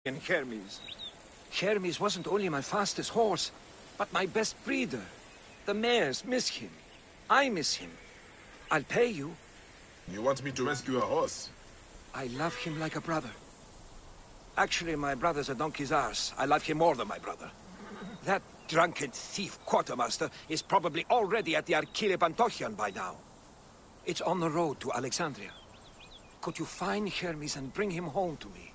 And Hermes. Hermes wasn't only my fastest horse, but my best breeder. The mares miss him. I miss him. I'll pay you. You want me to rescue a horse? I love him like a brother. Actually, my brother's a donkey's arse. I love him more than my brother. That drunken thief quartermaster is probably already at the Archile Pantochion by now. It's on the road to Alexandria. Could you find Hermes and bring him home to me?